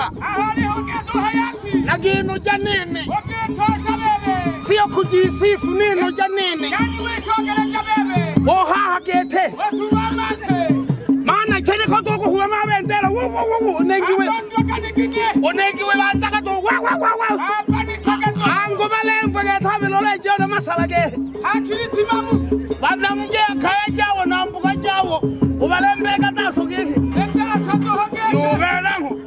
kulia. Nagino janene. Sio kujisifu nino janene. Oha gete. Mana chene ko to ko huwa mabendera. Wo nengiwe. Onengiwe bataka to wa. Ango balemfa ke thabelo le jona masala ke. Hakiri timamu. Bana mje kaya jawo na mbuka jawo. Ubalembe kata sogeni. Enda kato hoge. Yubela ngo.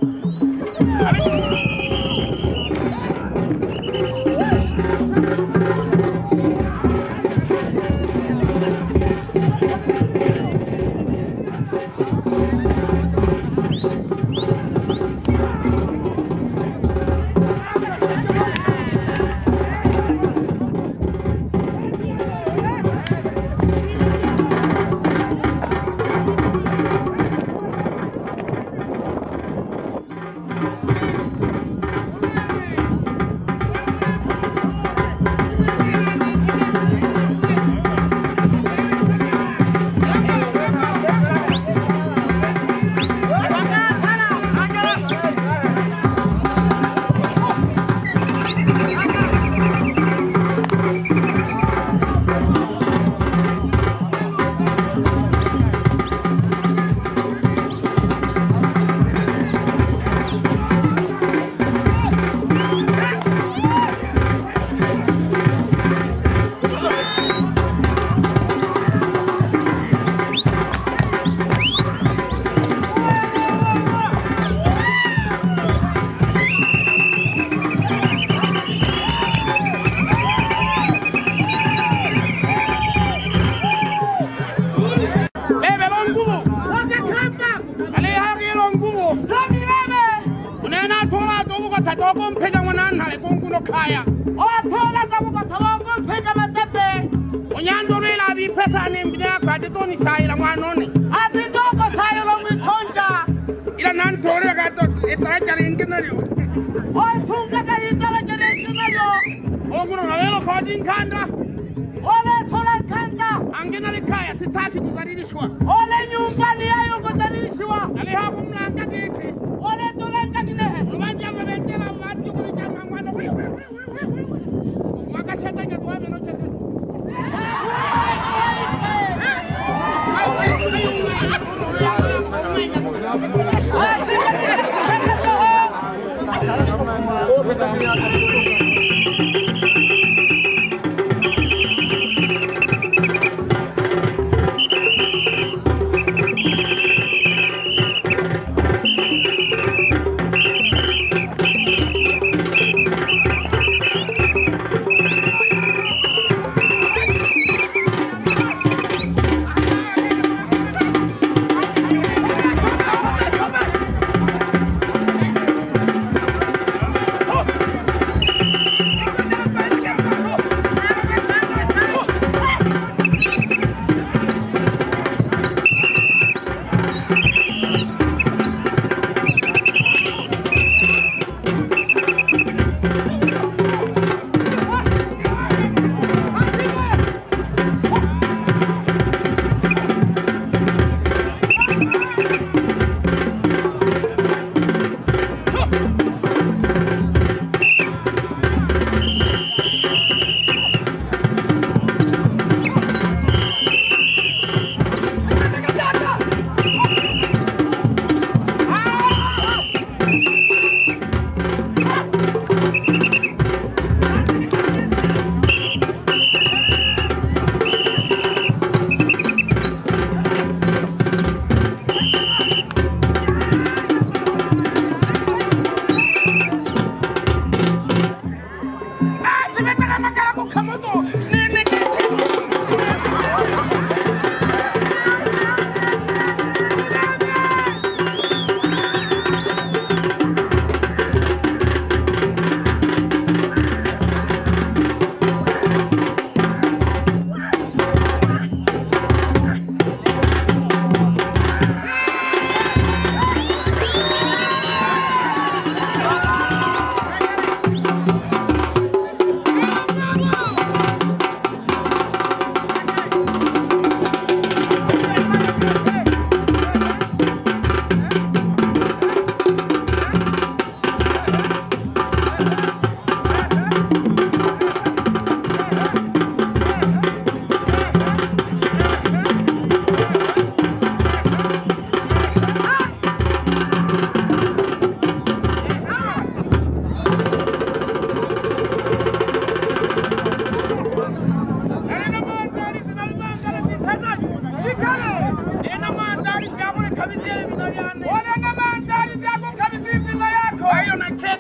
Kaya. Oh, tola kamu katawa peka matepe. Onyando rela bi pesa ni mbina kwa toni saira mwanone. Abi doko saira mwitonja. Ila nan tore gato etaja rinkenario. Oh, tunga kali etaja rinkenario. Oh, kuno nalelo kodin kanda. Ole tola kanda. Angena likaya sitaki kuzalilishwa. Ole nyumbani yayo kuzalilishwa. Ale hapo mlanga keke. Ole tola kagine. Rubanja mabendera watu kulitama mwana. Wakashatanya tuame no cheke.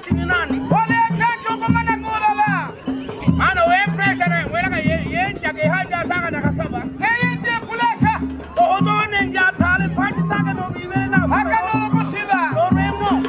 chaki ni nani? Ole chaki uko mana kula la. Mana we pressure na we la ye chaki haja sanga na kasaba. Ye je kulesha. Ohodo ne nja thale phaji sanga no biwe na. Haka no kushida. No remo.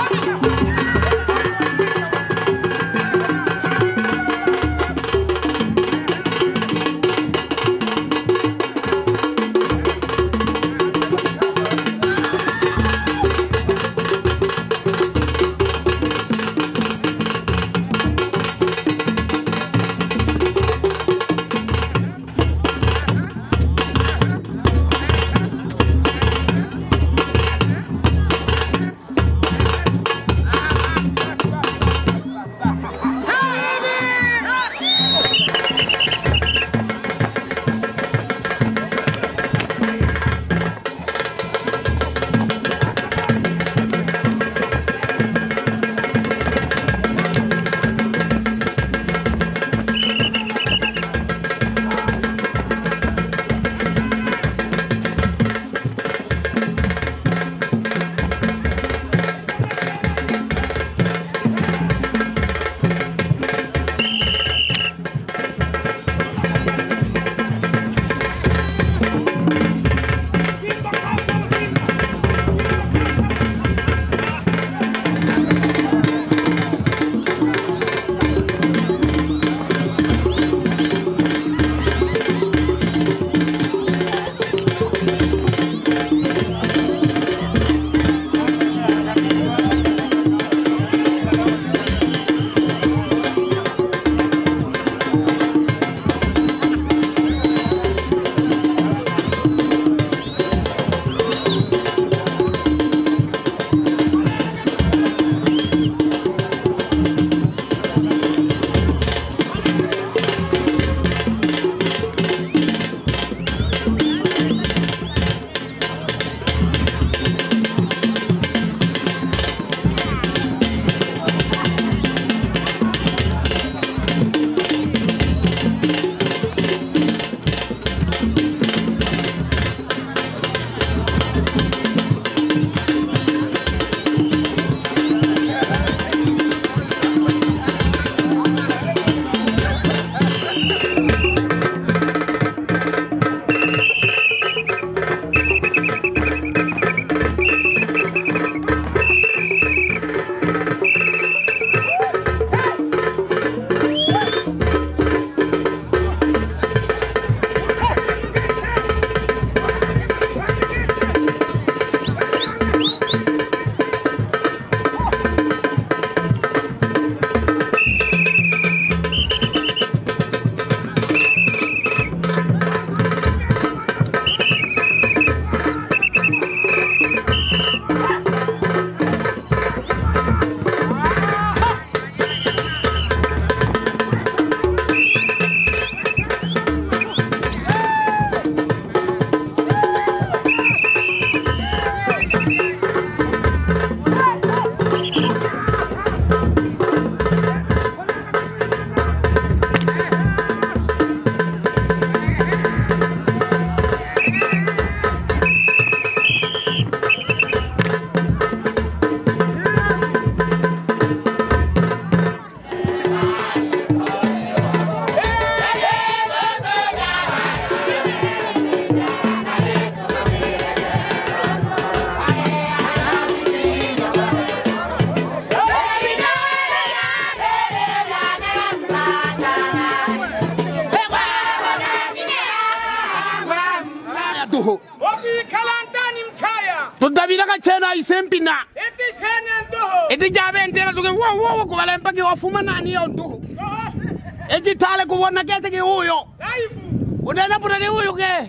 duho obi kalantani mkaya to dabila ka chena isempina eti sene duho eti jabe ndela duke wo ko bala mpaki wafuma nani yo duho eti tale ko wona kete ke huyo live udana pura ni huyo ke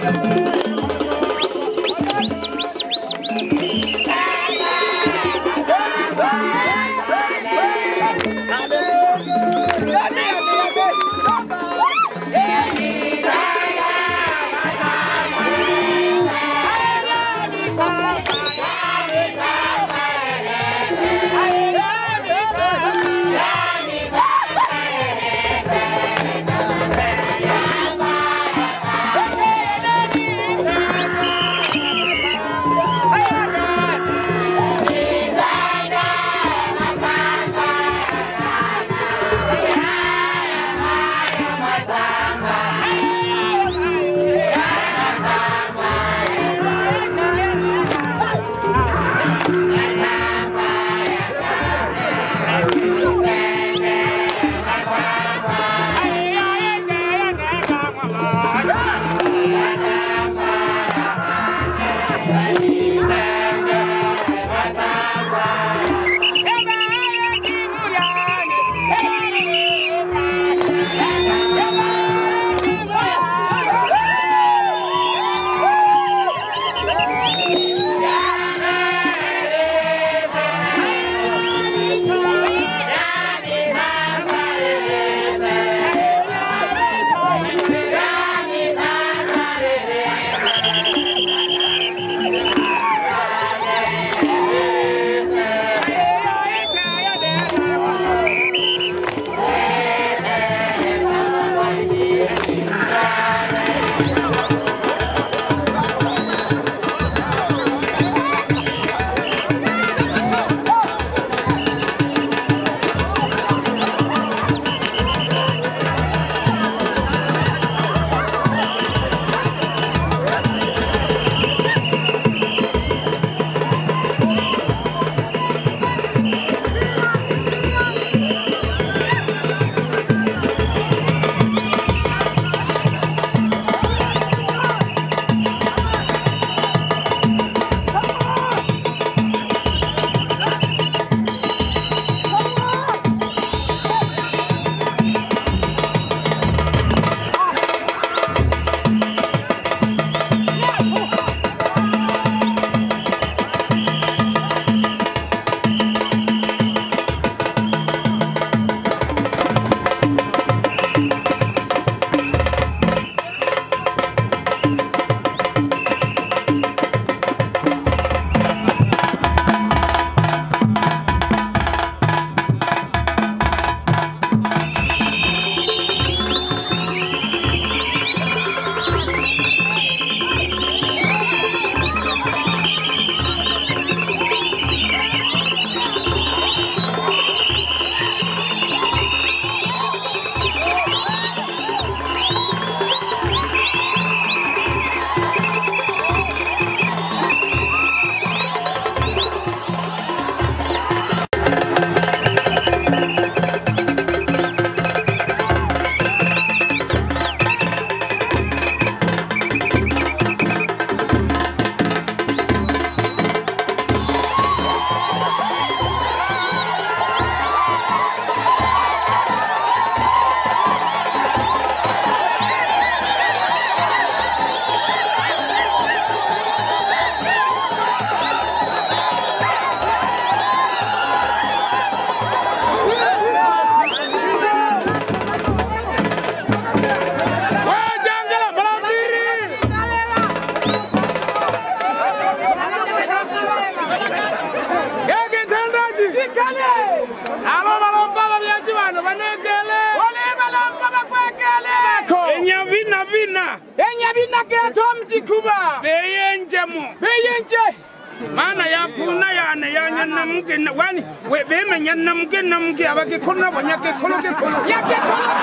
Mana ya puna ya ne ya nyanna mungkin wani we be me nyanna mungkin na mungkin abake kono banya ke kono ya ke kono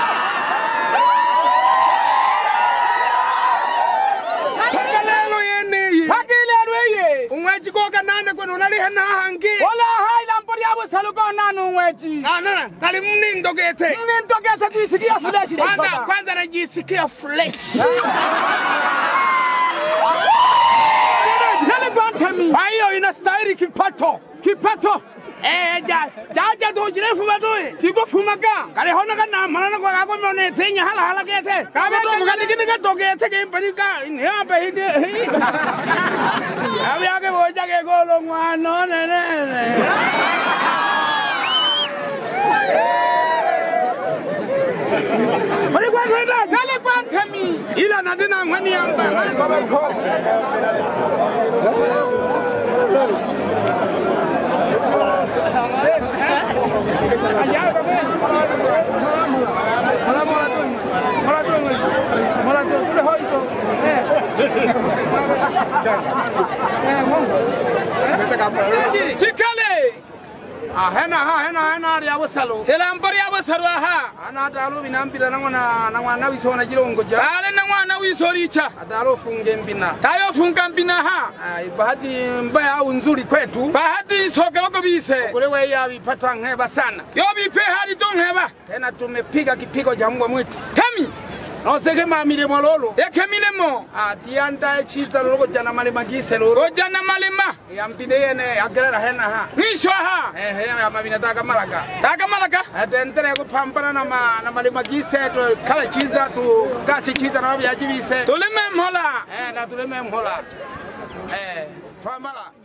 Hakelelo yene Hakelelo ye Unweji ko kanane ko nali hana hangi Wala hai lampori abo saluko nanu unweji Nali mnindogete kisikia flesh Kwanza najisikia flesh Hayo inastahili kipato ja to jire fuma to ti ko fuma ka kare hono ka na mana ko ga ko mone tenya hala ke the ka be to ga ni ga to ke the ke pari ka ne ba hi de abi age bo ja ke ko lo ngwa no ne Bari kwa kwenda kale kwa kami ila na dina ngwani yamba Chikale hena ya wasalo ela mbari ya wasaru ha ana dalo binambira nangwana wisona jirongo ja ale nangwana wisoricha adalo funge mbina tayo funga mbina ha bahati mbaya unzuri kwetu bahati soke wako bise kule wewe ya vipata ngeba sana yo bipe hali dongheba tena tumepiga kipigo cha mbwa mwitu kami no seke mamile mololo ekemile mo tianda chita logo jana male magise loro jana malema ya mpinde yene agerera hena ha nisho ha ya mabina taka malaga atentere ko pampana na male magise to kala chiza to kasi chiza na ya jibise tuleme mola na tuleme mola pamala